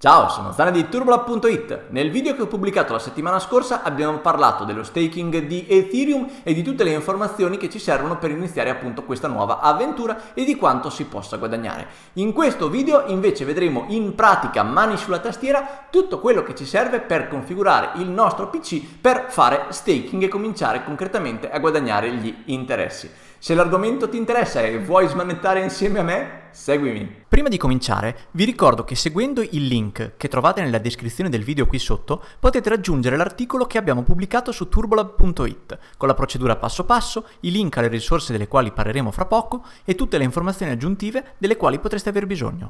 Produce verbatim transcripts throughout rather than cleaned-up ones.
Ciao, sono Zane di Turbolab punto it. Nel video che ho pubblicato la settimana scorsa abbiamo parlato dello staking di Ethereum e di tutte le informazioni che ci servono per iniziare appunto questa nuova avventura e di quanto si possa guadagnare. In questo video invece vedremo in pratica, mani sulla tastiera, tutto quello che ci serve per configurare il nostro P C per fare staking e cominciare concretamente a guadagnare gli interessi. Se l'argomento ti interessa e vuoi smanettare insieme a me, seguimi. Prima di cominciare, vi ricordo che seguendo il link che trovate nella descrizione del video qui sotto, potete raggiungere l'articolo che abbiamo pubblicato su Turbolab punto it, con la procedura passo passo, i link alle risorse delle quali parleremo fra poco e tutte le informazioni aggiuntive delle quali potreste aver bisogno.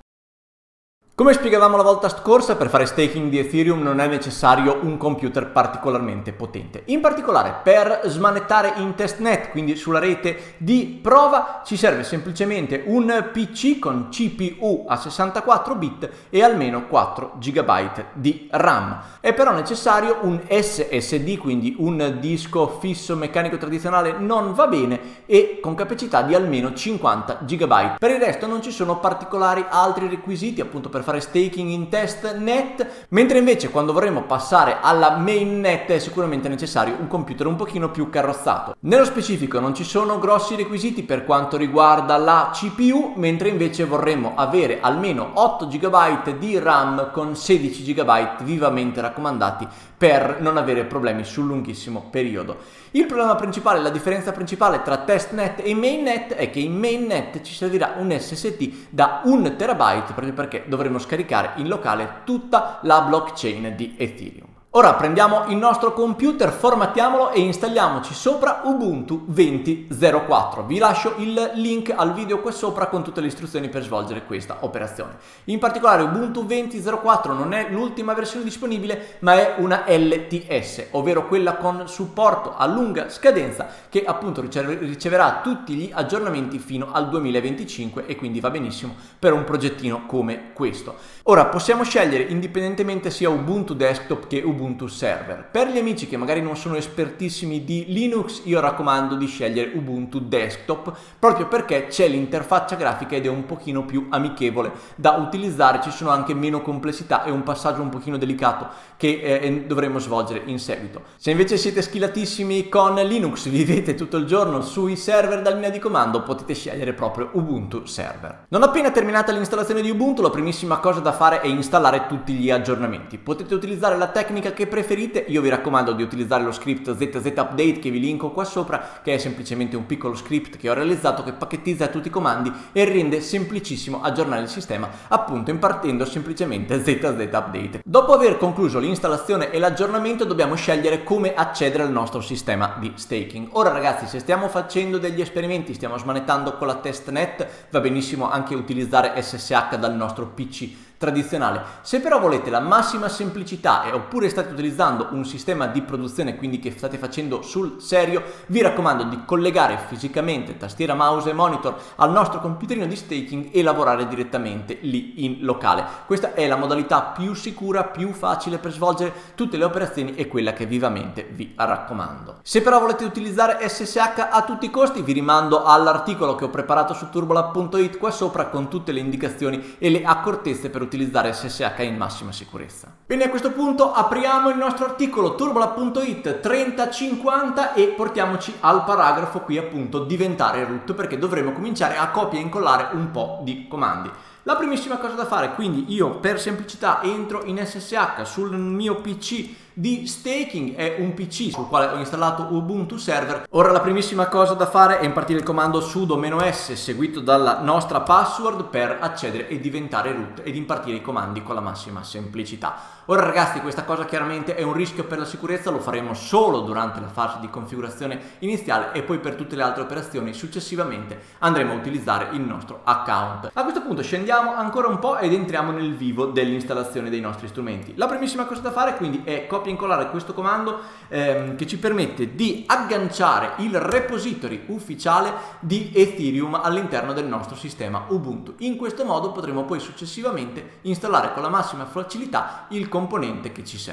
Come spiegavamo la volta scorsa, per fare staking di Ethereum non è necessario un computer particolarmente potente. In particolare per smanettare in testnet, quindi sulla rete di prova, ci serve semplicemente un P C con C P U a sessantaquattro bit e almeno quattro giga di RAM. È però necessario un S S D, quindi un disco fisso meccanico tradizionale non va bene, e con capacità di almeno cinquanta giga. Per il resto non ci sono particolari altri requisiti appunto per fare staking in testnet, mentre invece quando vorremmo passare alla mainnet è sicuramente necessario un computer un pochino più carrozzato. Nello specifico non ci sono grossi requisiti per quanto riguarda la C P U, mentre invece vorremmo avere almeno otto giga di RAM con sedici giga vivamente raccomandati per non avere problemi sul lunghissimo periodo. Il problema principale, la differenza principale tra testnet e mainnet è che in mainnet ci servirà un S S D da un terabyte proprio perché dovremo scaricare in locale tutta la blockchain di Ethereum. Ora prendiamo il nostro computer, formattiamolo e installiamoci sopra Ubuntu venti zero quattro. Vi lascio il link al video qua sopra con tutte le istruzioni per svolgere questa operazione. In particolare Ubuntu venti zero quattro non è l'ultima versione disponibile, ma è una L T S, ovvero quella con supporto a lunga scadenza che appunto riceverà tutti gli aggiornamenti fino al duemilaventicinque e quindi va benissimo per un progettino come questo. Ora possiamo scegliere indipendentemente sia Ubuntu desktop che Ubuntu Ubuntu server. Per gli amici che magari non sono espertissimi di Linux, io raccomando di scegliere Ubuntu desktop proprio perché c'è l'interfaccia grafica ed è un pochino più amichevole da utilizzare, ci sono anche meno complessità e un passaggio un pochino delicato che eh, dovremo svolgere in seguito. Se invece siete schilatissimi con Linux, vivete tutto il giorno sui server da linea di comando, potete scegliere proprio Ubuntu server. Non appena terminata l'installazione di Ubuntu, la primissima cosa da fare è installare tutti gli aggiornamenti. Potete utilizzare la tecnica che preferite, io vi raccomando di utilizzare lo script Z Z Update che vi linko qua sopra, che è semplicemente un piccolo script che ho realizzato che pacchettizza tutti i comandi e rende semplicissimo aggiornare il sistema, appunto impartendo semplicemente Z Z Update. Dopo aver concluso l'installazione e l'aggiornamento dobbiamo scegliere come accedere al nostro sistema di staking. Ora ragazzi, se stiamo facendo degli esperimenti, stiamo smanettando con la testnet, va benissimo anche utilizzare S S H dal nostro P C tradizionale. Se però volete la massima semplicità e oppure state utilizzando un sistema di produzione, quindi che state facendo sul serio, vi raccomando di collegare fisicamente tastiera, mouse e monitor al nostro computerino di staking e lavorare direttamente lì in locale. Questa è la modalità più sicura, più facile per svolgere tutte le operazioni e quella che vivamente vi raccomando. Se però volete utilizzare S S H a tutti i costi, vi rimando all'articolo che ho preparato su Turbolab punto it qua sopra con tutte le indicazioni e le accortezze per utilizzare S S H in massima sicurezza. Bene, a questo punto apriamo il nostro articolo Turbolab punto it trenta cinquanta e portiamoci al paragrafo qui appunto diventare root, perché dovremo cominciare a copia e incollare un po' di comandi. La primissima cosa da fare, quindi io per semplicità entro in S S H sul mio P C di staking, è un P C sul quale ho installato Ubuntu server. Ora la primissima cosa da fare è impartire il comando sudo -s seguito dalla nostra password per accedere e diventare root ed impartire i comandi con la massima semplicità. Ora ragazzi, questa cosa chiaramente è un rischio per la sicurezza, lo faremo solo durante la fase di configurazione iniziale e poi per tutte le altre operazioni successivamente andremo a utilizzare il nostro account. A questo punto scendiamo ancora un po' ed entriamo nel vivo dell'installazione dei nostri strumenti. La primissima cosa da fare quindi è copia e incollare questo comando ehm, che ci permette di agganciare il repository ufficiale di Ethereum all'interno del nostro sistema Ubuntu. In questo modo potremo poi successivamente installare con la massima facilità il componente che ci serve.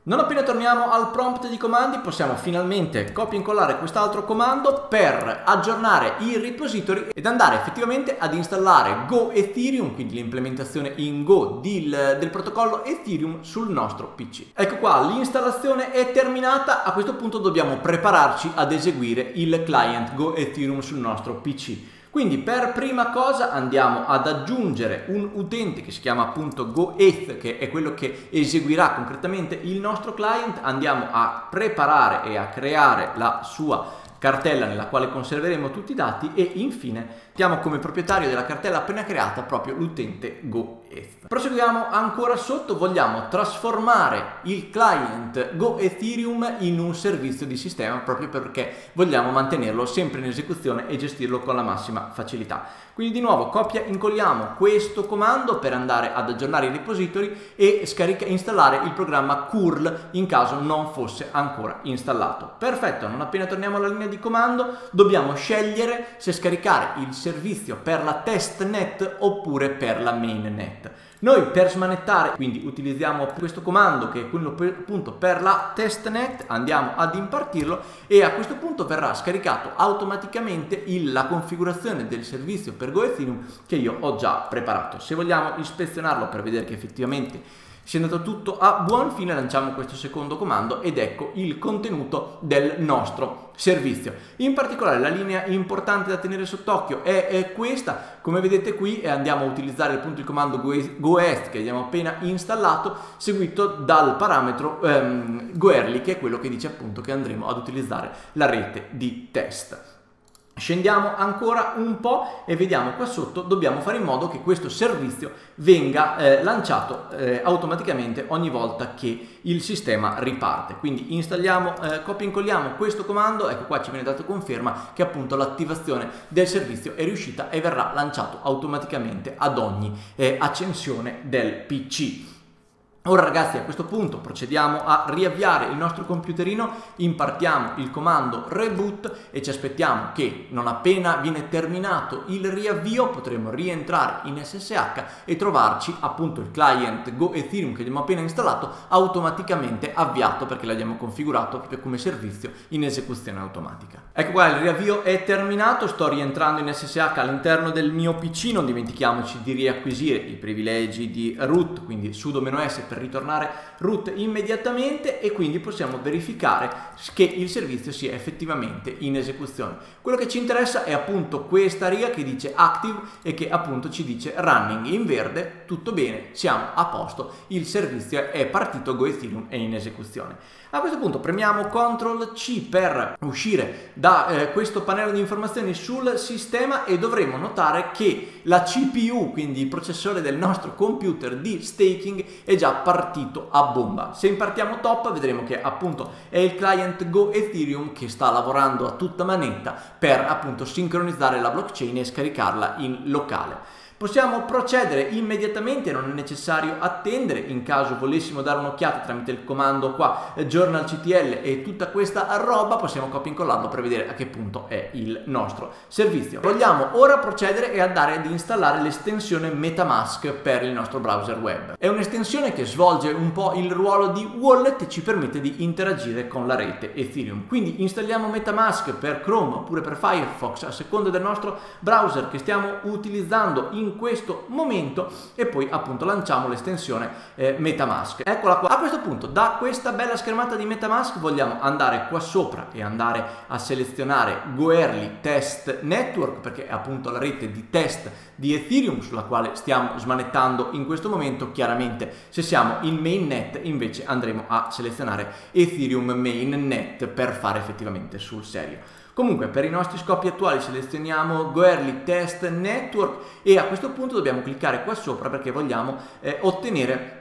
Non appena torniamo al prompt di comandi possiamo finalmente copia e incollare quest'altro comando per aggiornare i repository ed andare effettivamente ad installare Go Ethereum, quindi l'implementazione in Go del, del protocollo Ethereum sul nostro P C. Ecco qua, l'installazione è terminata, a questo punto dobbiamo prepararci ad eseguire il client Go Ethereum sul nostro P C. Quindi per prima cosa andiamo ad aggiungere un utente che si chiama appunto GoEth, che è quello che eseguirà concretamente il nostro client. Andiamo a preparare e a creare la sua cartella nella quale conserveremo tutti i dati e infine abbiamo come proprietario della cartella appena creata proprio l'utente GoEth. Proseguiamo ancora sotto, vogliamo trasformare il client Go Ethereum in un servizio di sistema proprio perché vogliamo mantenerlo sempre in esecuzione e gestirlo con la massima facilità. Quindi di nuovo copia incolliamo questo comando per andare ad aggiornare i repository e scarica, installare il programma curl in caso non fosse ancora installato. Perfetto, non appena torniamo alla linea di comando dobbiamo scegliere se scaricare il servizio per la testnet oppure per la mainnet. Noi per smanettare quindi utilizziamo questo comando che è quello per, appunto per la testnet, andiamo ad impartirlo e a questo punto verrà scaricato automaticamente il, la configurazione del servizio per Go Ethereum che io ho già preparato. Se vogliamo ispezionarlo per vedere che effettivamente sia andato tutto a buon fine, lanciamo questo secondo comando ed ecco il contenuto del nostro servizio. In particolare la linea importante da tenere sott'occhio è, è questa, come vedete qui, e andiamo a utilizzare appunto il comando goeth che abbiamo appena installato, seguito dal parametro ehm, goerli, che è quello che dice appunto che andremo ad utilizzare la rete di test. Scendiamo ancora un po' e vediamo qua sotto, dobbiamo fare in modo che questo servizio venga eh, lanciato eh, automaticamente ogni volta che il sistema riparte. Quindi installiamo, eh, copia e incolliamo questo comando, ecco qua ci viene dato conferma che appunto l'attivazione del servizio è riuscita e verrà lanciato automaticamente ad ogni eh, accensione del P C. Ora ragazzi, a questo punto procediamo a riavviare il nostro computerino, impartiamo il comando reboot e ci aspettiamo che non appena viene terminato il riavvio potremo rientrare in S S H e trovarci appunto il client Go Ethereum che abbiamo appena installato automaticamente avviato perché l'abbiamo configurato proprio come servizio in esecuzione automatica. Ecco qua, il riavvio è terminato, sto rientrando in S S H all'interno del mio P C, non dimentichiamoci di riacquisire i privilegi di root, quindi sudo -s per ritornare root immediatamente e quindi possiamo verificare che il servizio sia effettivamente in esecuzione. Quello che ci interessa è appunto questa riga che dice active e che appunto ci dice running in verde, tutto bene, siamo a posto, il servizio è partito, Go Ethereum è in esecuzione. A questo punto premiamo control C per uscire da eh, questo pannello di informazioni sul sistema e dovremo notare che la C P U, quindi il processore del nostro computer di staking, è già partito a bomba. Se impartiamo top vedremo che appunto è il client Go Ethereum che sta lavorando a tutta manetta per appunto sincronizzare la blockchain e scaricarla in locale. Possiamo procedere immediatamente, non è necessario attendere. In caso volessimo dare un'occhiata tramite il comando qua journalctl e tutta questa roba, possiamo copia e incollarlo per vedere a che punto è il nostro servizio. Vogliamo ora procedere e andare ad installare l'estensione MetaMask per il nostro browser web. È un'estensione che svolge un po' il ruolo di wallet e ci permette di interagire con la rete Ethereum. Quindi installiamo MetaMask per Chrome oppure per Firefox a seconda del nostro browser che stiamo utilizzando in in questo momento e poi appunto lanciamo l'estensione eh, MetaMask. Eccola qua. A questo punto da questa bella schermata di MetaMask vogliamo andare qua sopra e andare a selezionare Goerli Test Network perché è appunto la rete di test di Ethereum sulla quale stiamo smanettando in questo momento. Chiaramente se siamo in mainnet invece andremo a selezionare Ethereum Mainnet per fare effettivamente sul serio. Comunque per i nostri scopi attuali selezioniamo Goerli Test Network e a questo punto dobbiamo cliccare qua sopra perché vogliamo eh, ottenere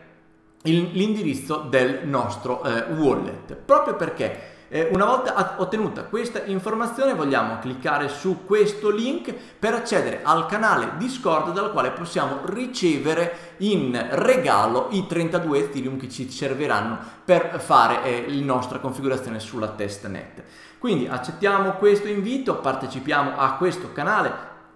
l'indirizzo del nostro eh, wallet, proprio perché eh, una volta ottenuta questa informazione vogliamo cliccare su questo link per accedere al canale Discord dal quale possiamo ricevere in regalo i trentadue Ethereum che ci serviranno per fare eh, la nostra configurazione sulla testnet. Quindi accettiamo questo invito, partecipiamo a questo canale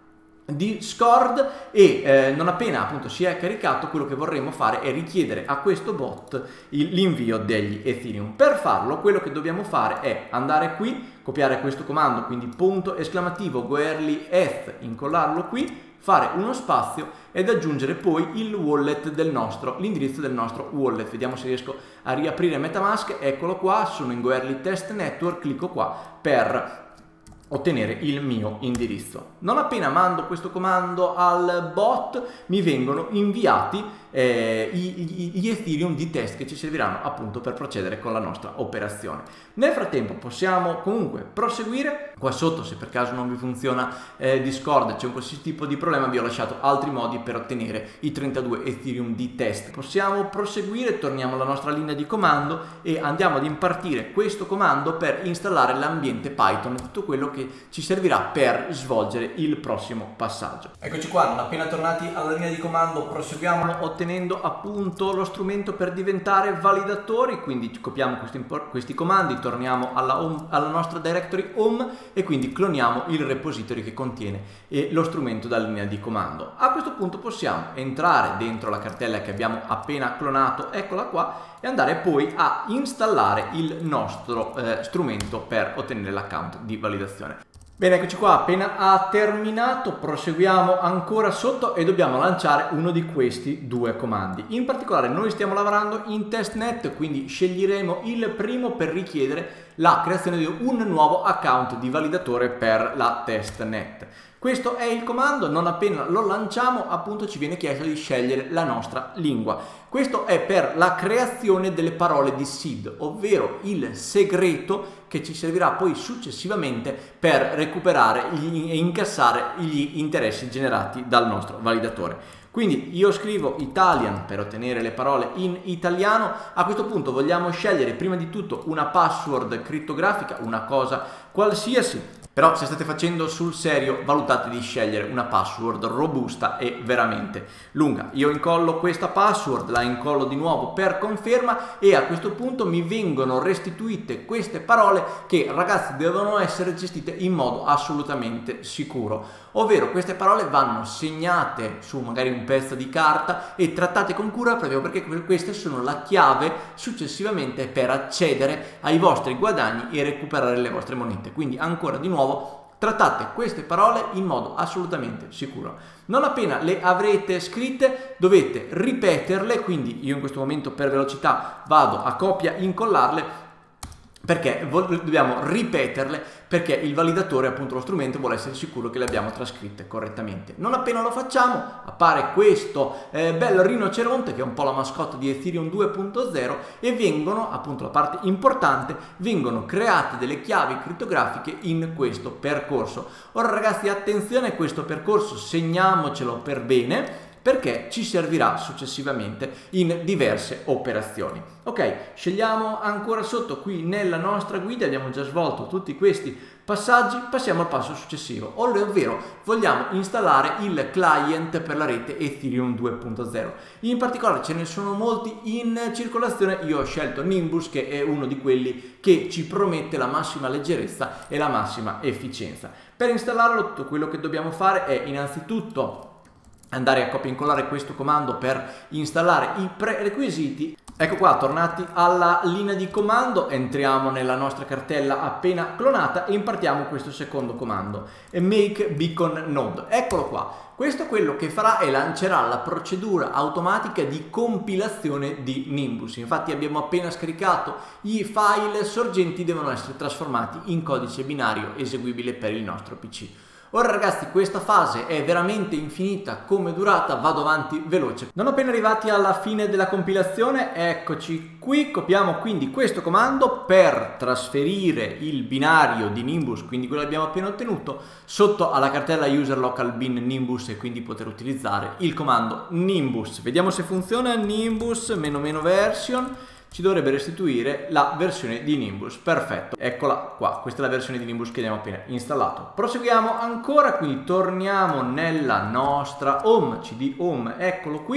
Discord e eh, non appena appunto si è caricato, quello che vorremmo fare è richiedere a questo bot l'invio degli Ethereum. Per farlo quello che dobbiamo fare è andare qui, copiare questo comando, quindi punto esclamativo goerli eth, incollarlo qui, fare uno spazio ed aggiungere poi il wallet del nostro, l'indirizzo del nostro wallet. Vediamo se riesco a riaprire MetaMask, eccolo qua, sono in Goerli Test Network, clicco qua per ottenere il mio indirizzo. Non appena mando questo comando al bot mi vengono inviati eh, gli, gli Ethereum di test che ci serviranno appunto per procedere con la nostra operazione. Nel frattempo possiamo comunque proseguire. Qua sotto, se per caso non vi funziona eh, Discord, c'è un qualsiasi tipo di problema, vi ho lasciato altri modi per ottenere i trentadue Ethereum di test. Possiamo proseguire, torniamo alla nostra linea di comando e andiamo ad impartire questo comando per installare l'ambiente Python e tutto quello che ci servirà per svolgere il prossimo passaggio. Eccoci qua, non appena tornati alla linea di comando proseguiamo ottenendo appunto lo strumento per diventare validatori, quindi copiamo questi, questi comandi, torniamo alla, home, alla nostra directory home e quindi cloniamo il repository che contiene eh, lo strumento dalla linea di comando. A questo punto possiamo entrare dentro la cartella che abbiamo appena clonato, eccola qua, e andare poi a installare il nostro eh, strumento per ottenere l'account di validazione. Bene, eccoci qua, appena ha terminato proseguiamo ancora sotto e dobbiamo lanciare uno di questi due comandi. In particolare noi stiamo lavorando in testnet, quindi sceglieremo il primo per richiedere la creazione di un nuovo account di validatore per la testnet. Questo è il comando, non appena lo lanciamo appunto ci viene chiesto di scegliere la nostra lingua. Questo è per la creazione delle parole di seed, ovvero il segreto che ci servirà poi successivamente per recuperare e incassare gli interessi generati dal nostro validatore. Quindi io scrivo Italian per ottenere le parole in italiano. A questo punto vogliamo scegliere prima di tutto una password crittografica, una cosa qualsiasi. Però se state facendo sul serio valutate di scegliere una password robusta e veramente lunga. Io incollo questa password, la incollo di nuovo per conferma e a questo punto mi vengono restituite queste parole che, ragazzi, devono essere gestite in modo assolutamente sicuro. Ovvero queste parole vanno segnate su magari un pezzo di carta e trattate con cura proprio perché queste sono la chiave successivamente per accedere ai vostri guadagni e recuperare le vostre monete. Quindi ancora di nuovo trattate queste parole in modo assolutamente sicuro. Non appena le avrete scritte dovete ripeterle, quindi io in questo momento per velocità vado a copia incollarle perché dobbiamo ripeterle perché il validatore, appunto lo strumento, vuole essere sicuro che le abbiamo trascritte correttamente. Non appena lo facciamo appare questo eh, bel rinoceronte che è un po' la mascotte di Ethereum due punto zero e vengono, appunto la parte importante, vengono create delle chiavi crittografiche in questo percorso. Ora ragazzi, attenzione a questo percorso, segniamocelo per bene perché ci servirà successivamente in diverse operazioni. Ok, scegliamo ancora sotto qui nella nostra guida, abbiamo già svolto tutti questi passaggi, passiamo al passo successivo, ovvero vogliamo installare il client per la rete Ethereum due punto zero. In particolare ce ne sono molti in circolazione, io ho scelto Nimbus che è uno di quelli che ci promette la massima leggerezza e la massima efficienza. Per installarlo tutto quello che dobbiamo fare è innanzitutto andare a copia e incollare questo comando per installare i prerequisiti. Ecco qua, tornati alla linea di comando, entriamo nella nostra cartella appena clonata e impartiamo questo secondo comando, make beacon node. Eccolo qua, questo quello che farà è lancerà la procedura automatica di compilazione di Nimbus. Infatti abbiamo appena scaricato i file sorgenti, devono essere trasformati in codice binario eseguibile per il nostro P C. Ora ragazzi, questa fase è veramente infinita come durata, vado avanti veloce. Non appena arrivati alla fine della compilazione, eccoci qui, copiamo quindi questo comando per trasferire il binario di Nimbus, quindi quello che abbiamo appena ottenuto, sotto alla cartella user local bin Nimbus e quindi poter utilizzare il comando Nimbus. Vediamo se funziona. Nimbus meno meno version ci dovrebbe restituire la versione di Nimbus. Perfetto, eccola qua, questa è la versione di Nimbus che abbiamo appena installato. Proseguiamo ancora, quindi torniamo nella nostra home, cd home, eccolo qui,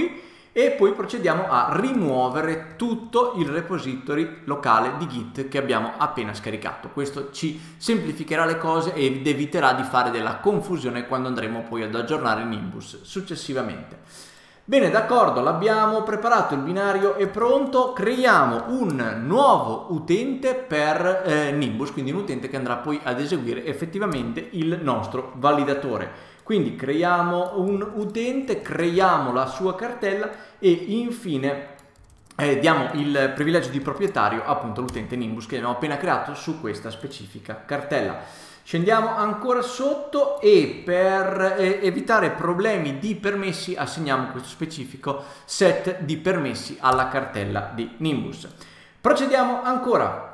e poi procediamo a rimuovere tutto il repository locale di Git che abbiamo appena scaricato. Questo ci semplificherà le cose ed eviterà di fare della confusione quando andremo poi ad aggiornare Nimbus successivamente. Bene, d'accordo, l'abbiamo preparato, il binario è pronto, creiamo un nuovo utente per eh, Nimbus, quindi un utente che andrà poi ad eseguire effettivamente il nostro validatore. Quindi creiamo un utente, creiamo la sua cartella e infine eh, diamo il privilegio di proprietario appunto all'utente Nimbus che abbiamo appena creato su questa specifica cartella. Scendiamo ancora sotto e per eh, evitare problemi di permessi assegniamo questo specifico set di permessi alla cartella di Nimbus. Procediamo ancora.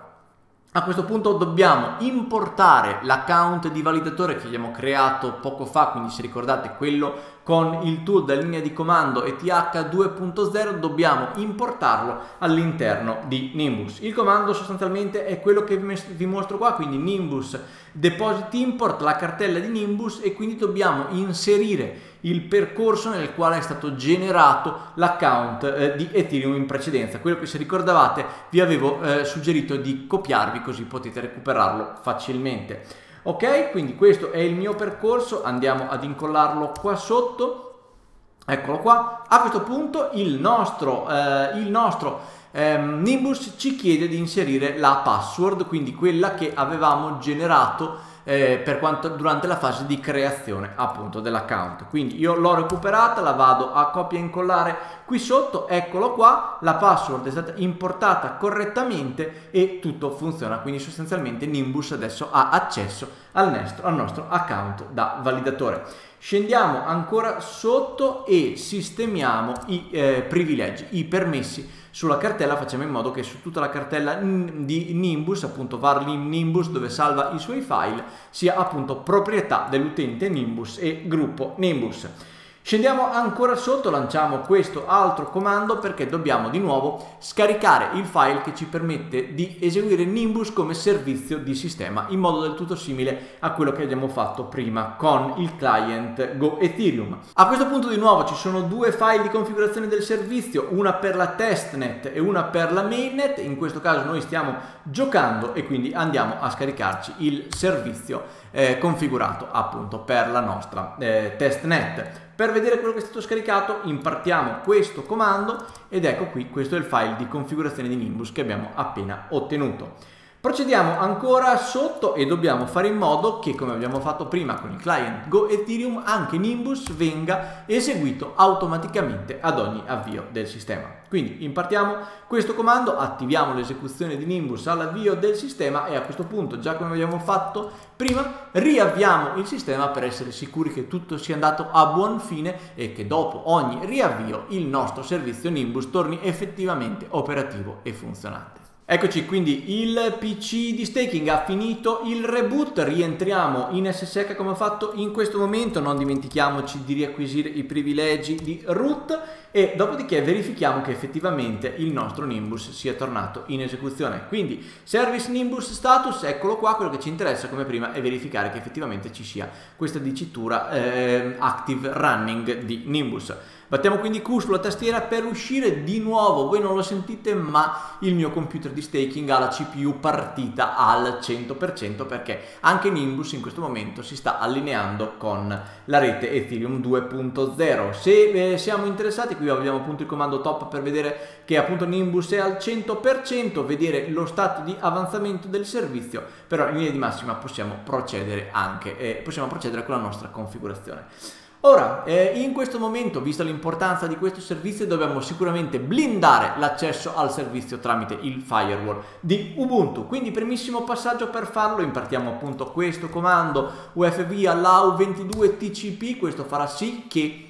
A questo punto dobbiamo importare l'account di validatore che abbiamo creato poco fa, quindi se ricordate quello con il tool da linea di comando E T H due punto zero, dobbiamo importarlo all'interno di Nimbus. Il comando sostanzialmente è quello che vi mostro qua, quindi Nimbus deposit import, la cartella di Nimbus, e quindi dobbiamo inserire il percorso nel quale è stato generato l'account eh, di Ethereum in precedenza, quello che, se ricordavate, vi avevo eh, suggerito di copiarvi così potete recuperarlo facilmente. Ok, quindi questo è il mio percorso, andiamo ad incollarlo qua sotto, eccolo qua. A questo punto il nostro, eh, il nostro ehm, Nimbus ci chiede di inserire la password, quindi quella che avevamo generato Eh, per quanto durante la fase di creazione appunto dell'account. Quindi io l'ho recuperata, la vado a copia e incollare qui sotto, eccolo qua, la password è stata importata correttamente e tutto funziona, quindi sostanzialmente Nimbus adesso ha accesso al nostro, al nostro account da validatore. Scendiamo ancora sotto e sistemiamo i eh, privilegi, i permessi sulla cartella. Facciamo in modo che su tutta la cartella di Nimbus, appunto varlim Nimbus, dove salva i suoi file, sia appunto proprietà dell'utente Nimbus e gruppo Nimbus. Scendiamo ancora sotto, lanciamo questo altro comando perché dobbiamo di nuovo scaricare il file che ci permette di eseguire Nimbus come servizio di sistema, in modo del tutto simile a quello che abbiamo fatto prima con il client Go Ethereum. A questo punto di nuovo ci sono due file di configurazione del servizio, una per la testnet e una per la mainnet. In questo caso noi stiamo giocando e quindi andiamo a scaricarci il servizio eh, configurato appunto per la nostra eh, testnet. Per vedere quello che è stato scaricato impartiamo questo comando ed ecco qui, questo è il file di configurazione di Nimbus che abbiamo appena ottenuto. Procediamo ancora sotto e dobbiamo fare in modo che, come abbiamo fatto prima con il client Go Ethereum, anche Nimbus venga eseguito automaticamente ad ogni avvio del sistema. Quindi impartiamo questo comando, attiviamo l'esecuzione di Nimbus all'avvio del sistema e a questo punto, già come abbiamo fatto prima, riavviamo il sistema per essere sicuri che tutto sia andato a buon fine e che dopo ogni riavvio il nostro servizio Nimbus torni effettivamente operativo e funzionante. Eccoci, quindi il P C di staking ha finito il reboot, rientriamo in S S H come ho fatto in questo momento, non dimentichiamoci di riacquisire i privilegi di root e dopodiché verifichiamo che effettivamente il nostro Nimbus sia tornato in esecuzione. Quindi service Nimbus status, eccolo qua, quello che ci interessa come prima è verificare che effettivamente ci sia questa dicitura eh, active running di Nimbus. Battiamo quindi Q sulla tastiera per uscire di nuovo, voi non lo sentite ma il mio computer di staking ha la C P U partita al cento per cento perché anche Nimbus in questo momento si sta allineando con la rete Ethereum due punto zero. Se eh, siamo interessati, qui abbiamo appunto il comando top per vedere che appunto Nimbus è al cento per cento, vedere lo stato di avanzamento del servizio, però in linea di massima possiamo procedere anche, eh, possiamo procedere con la nostra configurazione. Ora, eh, in questo momento, vista l'importanza di questo servizio, dobbiamo sicuramente blindare l'accesso al servizio tramite il firewall di Ubuntu. Quindi, primissimo passaggio per farlo, impartiamo appunto questo comando U F V allow ventidue T C P. Questo farà sì che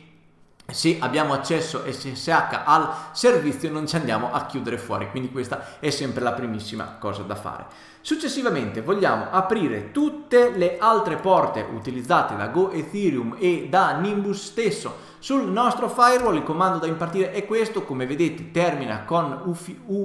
se abbiamo accesso S S H al servizio non ci andiamo a chiudere fuori, quindi questa è sempre la primissima cosa da fare. Successivamente vogliamo aprire tutte le altre porte utilizzate da Go Ethereum e da Nimbus stesso sul nostro firewall. Il comando da impartire è questo, come vedete termina con U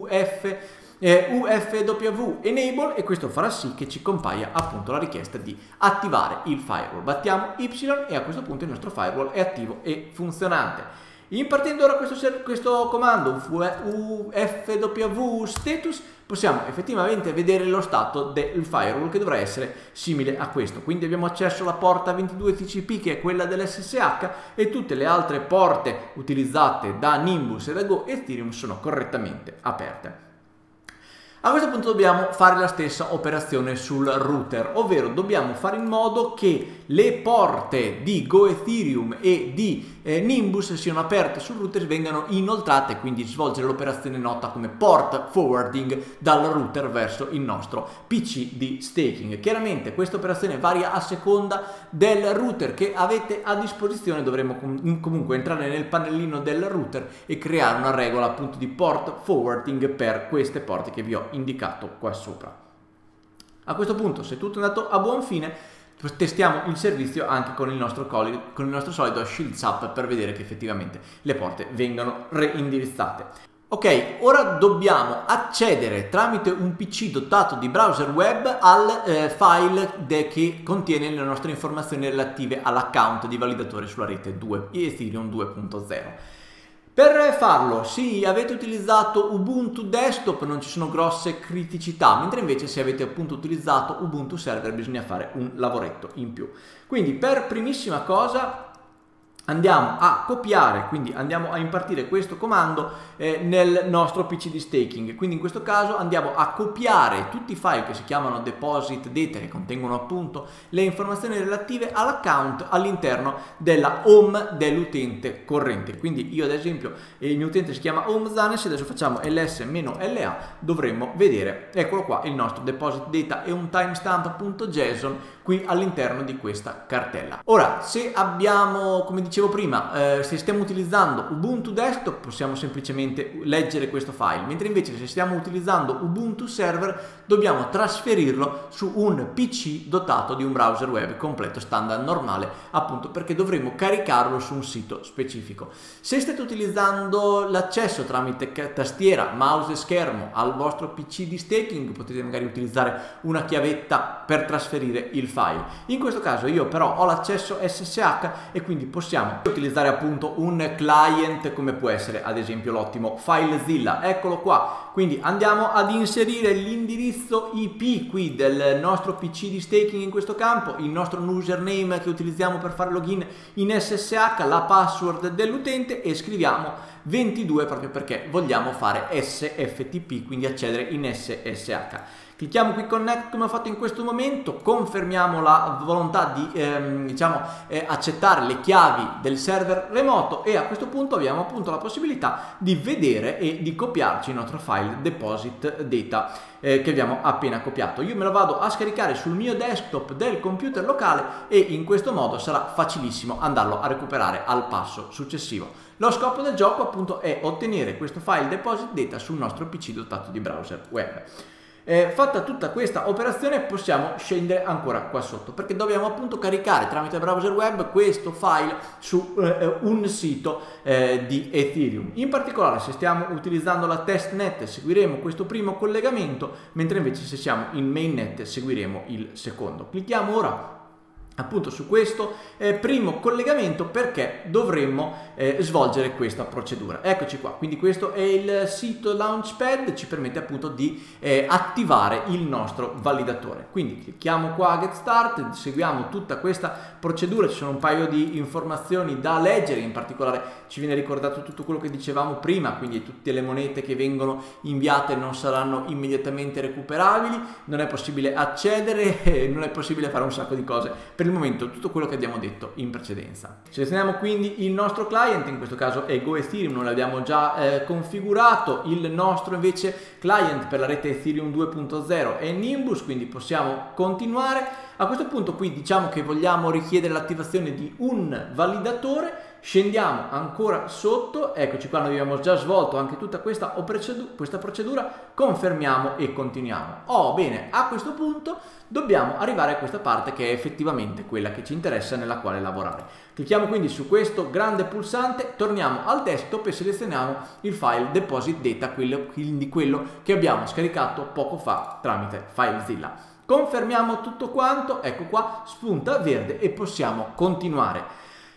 F Eh, U F W enable e questo farà sì che ci compaia appunto la richiesta di attivare il firewall. Battiamo Y e a questo punto il nostro firewall è attivo e funzionante. Impartendo ora questo, questo comando U F W status, possiamo effettivamente vedere lo stato del firewall, che dovrà essere simile a questo. Quindi abbiamo accesso alla porta ventidue T C P, che è quella dell'S S H, e tutte le altre porte utilizzate da Nimbus e da Go Ethereum sono correttamente aperte. A questo punto dobbiamo fare la stessa operazione sul router, ovvero dobbiamo fare in modo che le porte di Go Ethereum e di eh, Nimbus siano aperte sul router e vengano inoltrate, quindi svolgere l'operazione nota come port forwarding dal router verso il nostro P C di staking. Chiaramente questa operazione varia a seconda del router che avete a disposizione. Dovremo com comunque entrare nel pannellino del router e creare una regola appunto di port forwarding per queste porte che vi ho indicato qua sopra. A questo punto, se tutto è andato a buon fine, testiamo il servizio anche con il nostro, con il nostro solido Shields Up per vedere che effettivamente le porte vengano reindirizzate. Ok, ora dobbiamo accedere tramite un P C dotato di browser web al eh, file che contiene le nostre informazioni relative all'account di validatore sulla rete due, Ethereum due punto zero. Per farlo, se avete utilizzato Ubuntu Desktop non ci sono grosse criticità, mentre invece se avete appunto utilizzato Ubuntu Server bisogna fare un lavoretto in più. Quindi per primissima cosa andiamo a copiare, quindi andiamo a impartire questo comando eh, nel nostro P C di staking. Quindi in questo caso andiamo a copiare tutti i file che si chiamano deposit data, che contengono appunto le informazioni relative all'account all'interno della home dell'utente corrente. Quindi io ad esempio il mio utente si chiama HomeZanes, adesso facciamo ls-la, dovremmo vedere, eccolo qua, il nostro deposit data e un timestamp.json qui all'interno di questa cartella. Ora, se abbiamo, come dicevo prima, eh, se stiamo utilizzando Ubuntu Desktop possiamo semplicemente leggere questo file, mentre invece se stiamo utilizzando Ubuntu Server dobbiamo trasferirlo su un P C dotato di un browser web completo standard normale, appunto perché dovremo caricarlo su un sito specifico. Se state utilizzando l'accesso tramite tastiera, mouse e schermo al vostro P C di staking, potete magari utilizzare una chiavetta per trasferire il file. In questo caso io però ho l'accesso S S H e quindi possiamo utilizzare appunto un client come può essere ad esempio l'ottimo FileZilla. Eccolo qua, quindi andiamo ad inserire l'indirizzo I P qui del nostro P C di staking in questo campo, il nostro username che utilizziamo per fare login in S S H, la password dell'utente e scriviamo ventidue proprio perché vogliamo fare S F T P, quindi accedere in S S H. Clicchiamo qui Connect come ho fatto in questo momento, confermiamo la volontà di ehm, diciamo, eh, accettare le chiavi del server remoto e a questo punto abbiamo appunto la possibilità di vedere e di copiarci il nostro file deposit data eh, che abbiamo appena copiato. Io me lo vado a scaricare sul mio desktop del computer locale e in questo modo sarà facilissimo andarlo a recuperare al passo successivo. Lo scopo del gioco appunto è ottenere questo file deposit data sul nostro P C dotato di browser web. Eh, fatta tutta questa operazione possiamo scendere ancora qua sotto perché dobbiamo appunto caricare tramite il browser web questo file su eh, un sito eh, di Ethereum. In particolare se stiamo utilizzando la testnet seguiremo questo primo collegamento, mentre invece se siamo in mainnet seguiremo il secondo. Clicchiamo ora appunto su questo eh, primo collegamento perché dovremmo eh, svolgere questa procedura. Eccoci qua, quindi questo è il sito Launchpad, ci permette appunto di eh, attivare il nostro validatore. Quindi clicchiamo qua a Get Started, seguiamo tutta questa procedura, ci sono un paio di informazioni da leggere, in particolare ci viene ricordato tutto quello che dicevamo prima, quindi tutte le monete che vengono inviate non saranno immediatamente recuperabili, non è possibile accedere, eh, non è possibile fare un sacco di cose. Per il momento tutto quello che abbiamo detto in precedenza. Selezioniamo quindi il nostro client, in questo caso è Go Ethereum, noi l'abbiamo già eh, configurato. Il nostro invece client per la rete Ethereum due punto zero è Nimbus, quindi possiamo continuare. A questo punto qui diciamo che vogliamo richiedere l'attivazione di un validatore. Scendiamo ancora sotto, eccoci qua, noi abbiamo già svolto anche tutta questa procedura, questa procedura, confermiamo e continuiamo. Oh, bene, a questo punto dobbiamo arrivare a questa parte che è effettivamente quella che ci interessa, nella quale lavorare. Clicchiamo quindi su questo grande pulsante, torniamo al desktop e selezioniamo il file deposit data, quello, quindi quello che abbiamo scaricato poco fa tramite FileZilla. Confermiamo tutto quanto, ecco qua, spunta verde e possiamo continuare.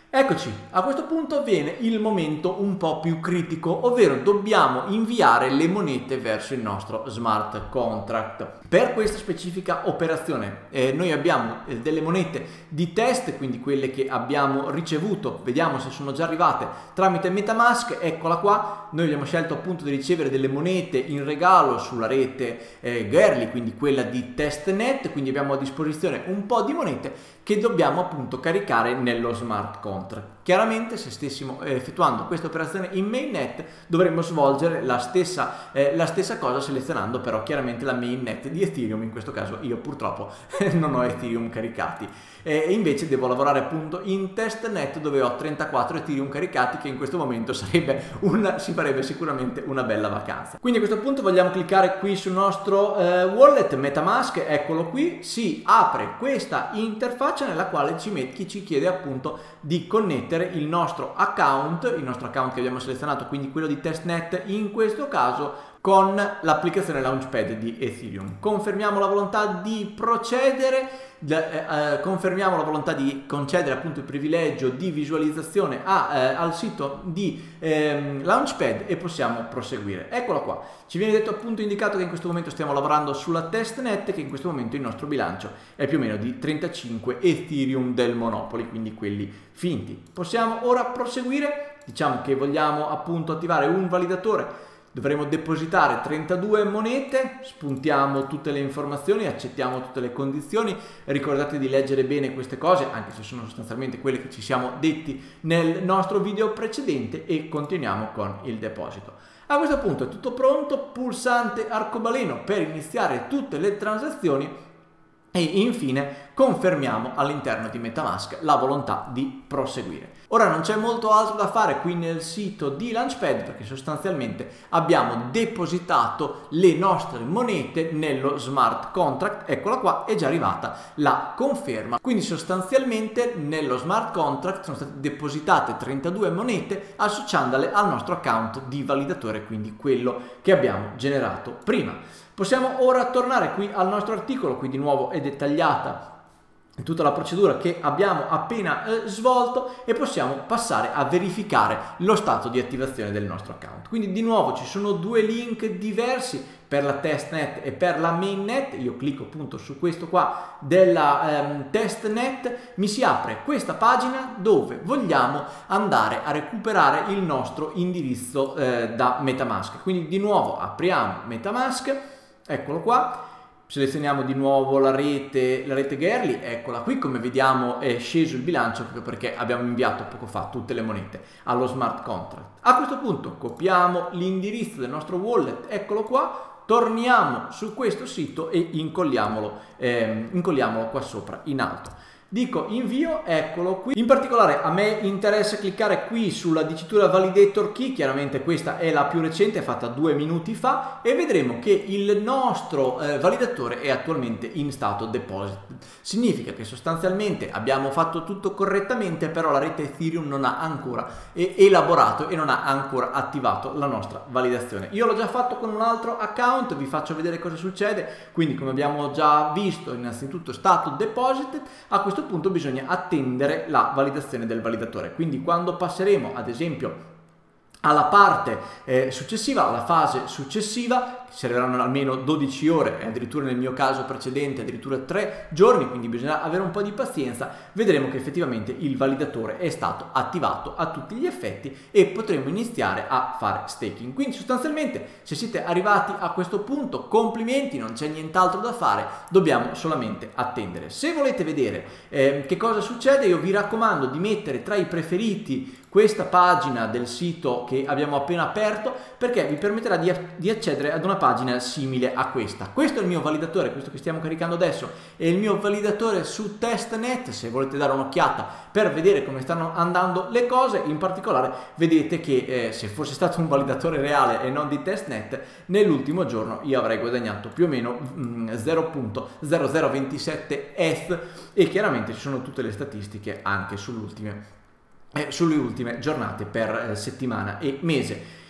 Eccoci, a questo punto viene il momento un po' più critico, ovvero dobbiamo inviare le monete verso il nostro smart contract. Per questa specifica operazione eh, noi abbiamo eh, delle monete di test, quindi quelle che abbiamo ricevuto, vediamo se sono già arrivate tramite MetaMask. Eccola qua, noi abbiamo scelto appunto di ricevere delle monete in regalo sulla rete eh, Gerli, quindi quella di testnet, quindi abbiamo a disposizione un po' di monete che dobbiamo appunto caricare nello smart contract. Chiaramente se stessimo eh, effettuando questa operazione in mainnet dovremmo svolgere la stessa, eh, la stessa cosa, selezionando però chiaramente la mainnet di Ethereum. In questo caso io purtroppo non ho Ethereum caricati e eh, invece devo lavorare appunto in testnet, dove ho trentaquattro Ethereum caricati, che in questo momento sarebbe una, si farebbe sicuramente una bella vacanza. Quindi a questo punto vogliamo cliccare qui sul nostro eh, wallet MetaMask, eccolo qui, si apre questa interfaccia nella quale ci, met- ci chiede appunto di connettere il nostro account, il nostro account che abbiamo selezionato, quindi quello di testnet in questo caso, con l'applicazione Launchpad di Ethereum. Confermiamo la volontà di procedere, eh, eh, confermiamo la volontà di concedere appunto il privilegio di visualizzazione a, eh, al sito di eh, Launchpad e possiamo proseguire. Eccola qua, ci viene detto appunto indicato che in questo momento stiamo lavorando sulla testnet, che in questo momento il nostro bilancio è più o meno di trentacinque Ethereum del Monopoly, quindi quelli finti. Possiamo ora proseguire, diciamo che vogliamo appunto attivare un validatore. Dovremo depositare trentadue monete, spuntiamo tutte le informazioni, accettiamo tutte le condizioni. Ricordate di leggere bene queste cose, anche se sono sostanzialmente quelle che ci siamo detti nel nostro video precedente, e continuiamo con il deposito. A questo punto è tutto pronto, pulsante arcobaleno per iniziare tutte le transazioni e infine confermiamo all'interno di MetaMask la volontà di proseguire. Ora non c'è molto altro da fare qui nel sito di Launchpad, perché sostanzialmente abbiamo depositato le nostre monete nello smart contract. Eccola qua, è già arrivata la conferma. Quindi sostanzialmente nello smart contract sono state depositate trentadue monete, associandole al nostro account di validatore, quindi quello che abbiamo generato prima. Possiamo ora tornare qui al nostro articolo, qui di nuovo è dettagliata tutta la procedura che abbiamo appena eh, svolto, e possiamo passare a verificare lo stato di attivazione del nostro account. Quindi di nuovo ci sono due link diversi per la testnet e per la mainnet. Io clicco appunto su questo qua della ehm, testnet, mi si apre questa pagina dove vogliamo andare a recuperare il nostro indirizzo eh, da MetaMask. Quindi di nuovo apriamo MetaMask, eccolo qua. Selezioniamo di nuovo la rete, la rete Gerli, eccola qui. Come vediamo è sceso il bilancio proprio perché abbiamo inviato poco fa tutte le monete allo smart contract. A questo punto copiamo l'indirizzo del nostro wallet, eccolo qua, torniamo su questo sito e incolliamolo, eh, incolliamolo qua sopra in alto. Dico invio, eccolo qui. In particolare a me interessa cliccare qui sulla dicitura validator key, chiaramente questa è la più recente, fatta due minuti fa, e vedremo che il nostro eh, validatore è attualmente in stato deposit. Significa che sostanzialmente abbiamo fatto tutto correttamente, però la rete Ethereum non ha ancora eh, elaborato e non ha ancora attivato la nostra validazione. Io l'ho già fatto con un altro account, vi faccio vedere cosa succede. Quindi, come abbiamo già visto, innanzitutto stato deposited. A questo punto bisogna attendere la validazione del validatore. Quindi quando passeremo ad esempio alla parte eh, successiva, alla fase successiva, serviranno almeno dodici ore, addirittura nel mio caso precedente addirittura tre giorni, quindi bisogna avere un po' di pazienza. Vedremo che effettivamente il validatore è stato attivato a tutti gli effetti e potremo iniziare a fare staking. Quindi sostanzialmente, se siete arrivati a questo punto, complimenti, non c'è nient'altro da fare, dobbiamo solamente attendere. Se volete vedere eh, che cosa succede, io vi raccomando di mettere tra i preferiti questa pagina del sito che abbiamo appena aperto, perché vi permetterà di, di accedere ad una pagina simile a questa. Questo è il mio validatore, questo che stiamo caricando adesso è il mio validatore su testnet. Se volete dare un'occhiata per vedere come stanno andando le cose, in particolare vedete che eh, se fosse stato un validatore reale e non di testnet, nell'ultimo giorno io avrei guadagnato più o meno mm, zero virgola zero zero ventisette E T H, e chiaramente ci sono tutte le statistiche anche sull'ultime Eh, sulle ultime giornate per eh, settimana e mese.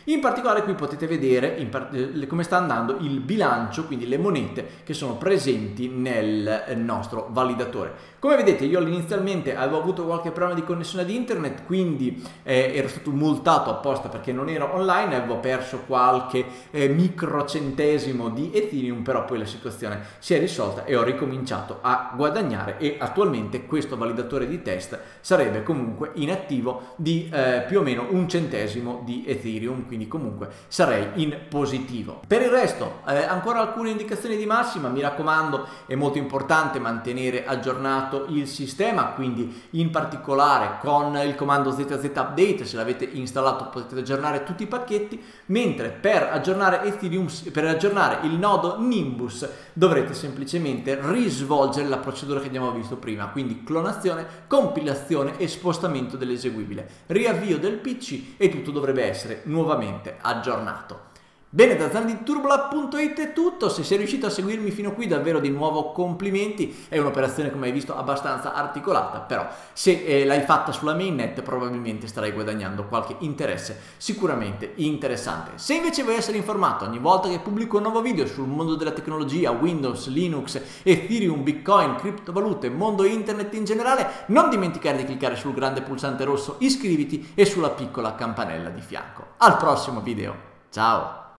In particolare qui potete vedere in par- come sta andando il bilancio, quindi le monete che sono presenti nel nostro validatore. Come vedete io inizialmente avevo avuto qualche problema di connessione di internet, quindi eh, ero stato multato apposta perché non ero online, avevo perso qualche eh, microcentesimo di Ethereum, però poi la situazione si è risolta e ho ricominciato a guadagnare, e attualmente questo validatore di test sarebbe comunque in attivo di eh, più o meno un centesimo di Ethereum, quindi comunque sarei in positivo. Per il resto eh, ancora alcune indicazioni di massima, mi raccomando, è molto importante mantenere aggiornato il sistema, quindi in particolare con il comando Z Z Update, se l'avete installato potete aggiornare tutti i pacchetti, mentre per aggiornare Ethereum, per aggiornare il nodo Nimbus dovrete semplicemente risvolgere la procedura che abbiamo visto prima, quindi clonazione, compilazione e spostamento dell'eseguibile, riavvio del P C e tutto dovrebbe essere nuovamente aggiornato. Bene, da zona di turbolab punto it è tutto. Se sei riuscito a seguirmi fino qui davvero di nuovo complimenti, è un'operazione come hai visto abbastanza articolata, però se eh, l'hai fatta sulla mainnet probabilmente starai guadagnando qualche interesse sicuramente interessante. Se invece vuoi essere informato ogni volta che pubblico un nuovo video sul mondo della tecnologia, Windows, Linux, Ethereum, Bitcoin, criptovalute, mondo internet in generale, non dimenticare di cliccare sul grande pulsante rosso iscriviti e sulla piccola campanella di fianco. Al prossimo video, ciao!